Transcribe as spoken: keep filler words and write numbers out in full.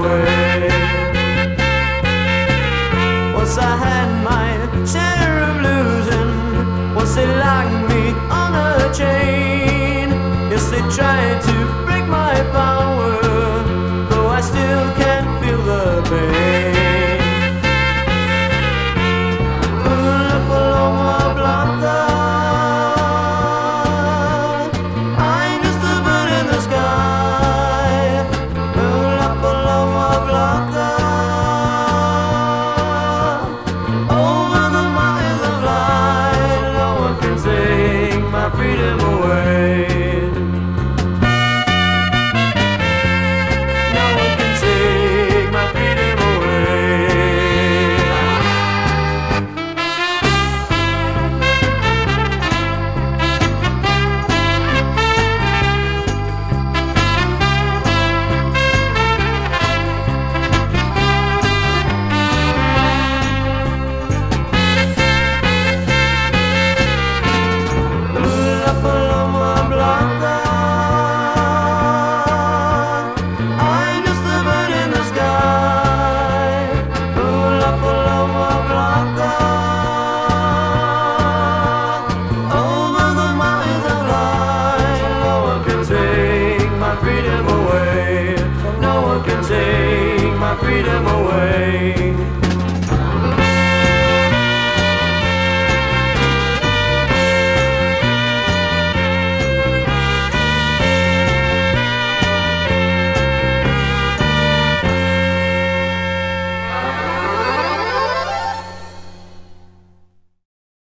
away. Once I had my share of losing, once they locked me on a chain. Yes, they tried to break my power, though I still can't feel the pain. Pull up along my blocker, I'm just a bird in the sky. Pull up along my blocker, over the miles of light, no one can take my freedom away. Freedom away, no one can take my freedom away.